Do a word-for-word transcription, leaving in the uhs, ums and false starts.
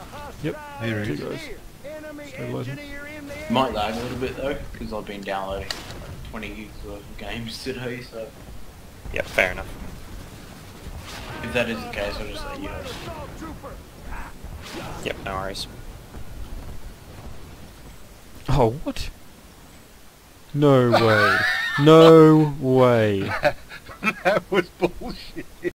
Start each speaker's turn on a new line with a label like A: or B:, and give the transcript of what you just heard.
A: Yep,
B: There
A: two
B: he is.
A: guys. Stabilizing.
C: Might lag a little bit though, because I've been downloading like twenty gigs worth of games today, so
D: Yep, fair enough.
C: if that is the case, I'll just let you know.
D: Yep, no worries.
A: Oh, what? No way. No way.
B: That was bullshit.